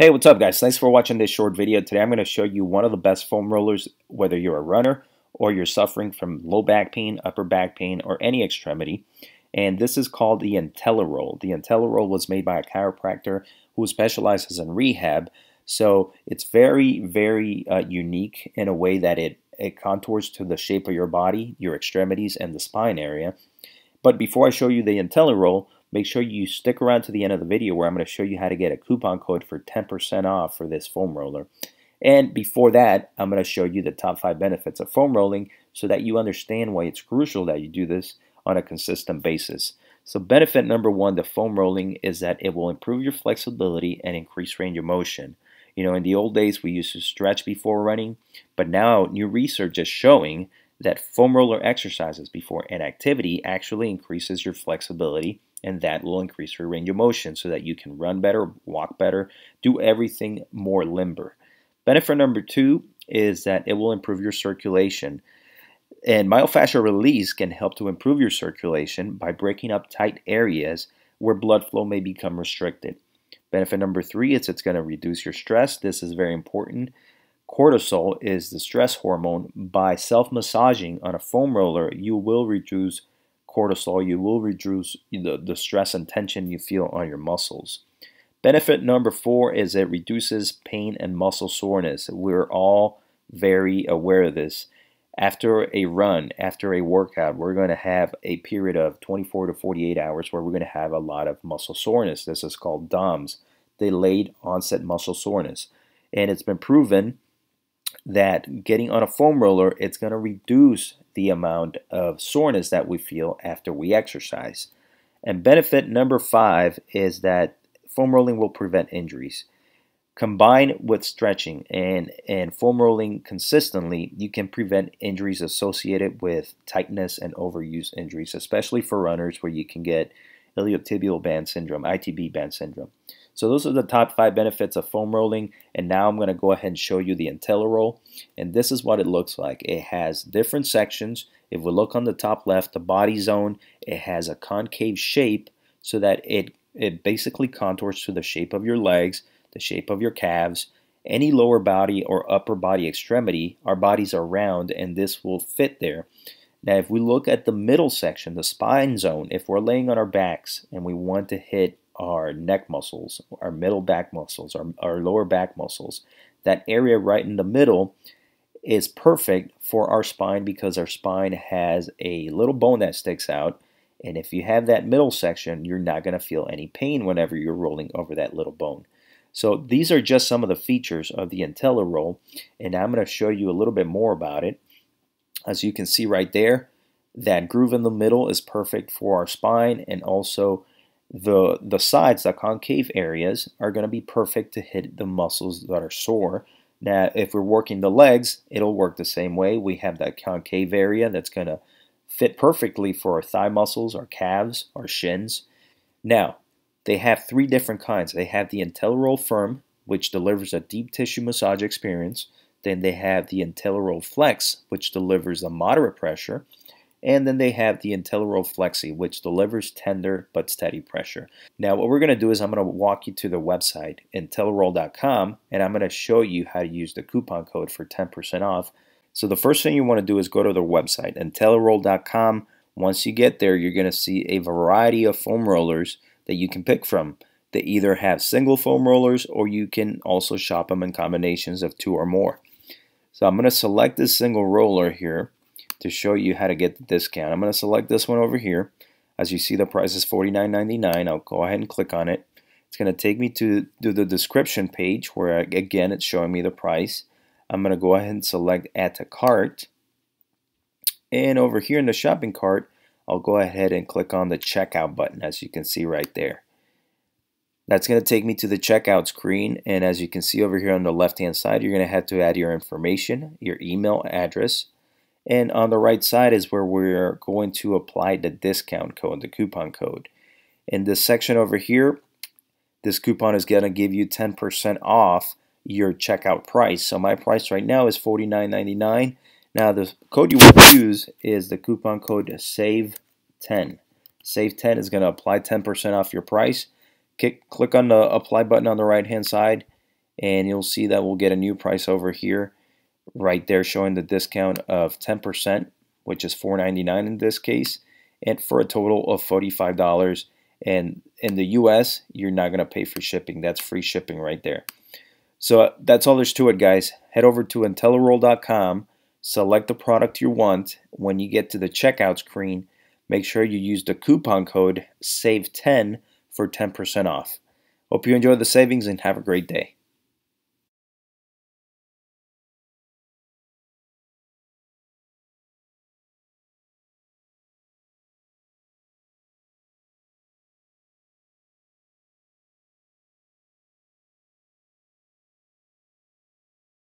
Hey, what's up guys? Thanks for watching this short video. Today I'm going to show you one of the best foam rollers, whether you're a runner or you're suffering from low back pain, upper back pain, or any extremity. And this is called the Intelliroll. The Intelliroll was made by a chiropractor who specializes in rehab. So it's very unique in a way that it contours to the shape of your body, your extremities, and the spine area. But before I show you the Intelliroll, make sure you stick around to the end of the video where I'm going to show you how to get a coupon code for 10% off for this foam roller. And before that, I'm going to show you the top 5 benefits of foam rolling so that you understand why it's crucial that you do this on a consistent basis. So benefit number 1 to foam rolling is that it will improve your flexibility and increase range of motion. You know, in the old days we used to stretch before running, but now new research is showing that foam roller exercises before an activity actually increases your flexibility, and that will increase your range of motion so that you can run better, walk better, do everything more limber. Benefit number 2 is that it will improve your circulation. And myofascial release can help to improve your circulation by breaking up tight areas where blood flow may become restricted. Benefit number 3 is it's going to reduce your stress. This is very important. Cortisol is the stress hormone. By self-massaging on a foam roller, you will reduce cortisol, you will reduce the stress and tension you feel on your muscles. Benefit number 4 is it reduces pain and muscle soreness. We're all very aware of this. After a run, after a workout, we're going to have a period of 24 to 48 hours where we're going to have a lot of muscle soreness. This is called DOMS, delayed onset muscle soreness. And it's been proven that getting on a foam roller, it's going to reduce the amount of soreness that we feel after we exercise. And benefit number 5 is that foam rolling will prevent injuries. Combined with stretching and foam rolling consistently, you can prevent injuries associated with tightness and overuse injuries, especially for runners where you can get iliotibial band syndrome, ITB band syndrome. So those are the top 5 benefits of foam rolling, and now I'm going to go ahead and show you the Intelliroll, and this is what it looks like. It has different sections. If we look on the top left, the body zone, it has a concave shape so that it basically contours to the shape of your legs, the shape of your calves, any lower body or upper body extremity. Our bodies are round and this will fit there. Now if we look at the middle section, the spine zone, if we're laying on our backs and we want to hit our neck muscles, our middle back muscles, our lower back muscles, that area right in the middle is perfect for our spine because our spine has a little bone that sticks out, and if you have that middle section, you're not going to feel any pain whenever you're rolling over that little bone. So these are just some of the features of the Intelliroll, and I'm going to show you a little bit more about it. As you can see right there, that groove in the middle is perfect for our spine, and also the sides, the concave areas, are going to be perfect to hit the muscles that are sore. Now, if we're working the legs, it'll work the same way. We have that concave area that's going to fit perfectly for our thigh muscles, our calves, our shins. Now, they have 3 different kinds. They have the Intelliroll Firm, which delivers a deep tissue massage experience. Then they have the Intelliroll Flex, which delivers a moderate pressure. And then they have the Intelliroll Flexi, which delivers tender but steady pressure. Now what we're going to do is I'm going to walk you to the website, Intelliroll.com, and I'm going to show you how to use the coupon code for 10% off. So the first thing you want to do is go to their website, Intelliroll.com. Once you get there, you're going to see a variety of foam rollers that you can pick from. They either have single foam rollers, or you can also shop them in combinations of 2 or more. So I'm going to select this single roller here to show you how to get the discount. I'm going to select this one over here. As you see, the price is $49.99. I'll go ahead and click on it. It's going to take me to the description page where, again, it's showing me the price. I'm going to go ahead and select Add to Cart. And over here in the shopping cart, I'll go ahead and click on the Checkout button, as you can see right there. That's going to take me to the checkout screen, and as you can see over here on the left-hand side, you're going to have to add your information, your email address. And on the right side is where we're going to apply the discount code, the coupon code. In this section over here, this coupon is going to give you 10% off your checkout price. So my price right now is $49.99. Now the code you want to use is the coupon code SAVE10. SAVE10 is going to apply 10% off your price. Click on the apply button on the right hand side, and you'll see that we'll get a new price over here right there showing the discount of 10%, which is $4.99 in this case, and for a total of $45. And in the US, you're not going to pay for shipping. That's free shipping right there. So that's all there's to it, guys. Head over to Intelliroll.com, select the product you want. When you get to the checkout screen, make sure you use the coupon code SAVE10 for 10% off. Hope you enjoy the savings and have a great day.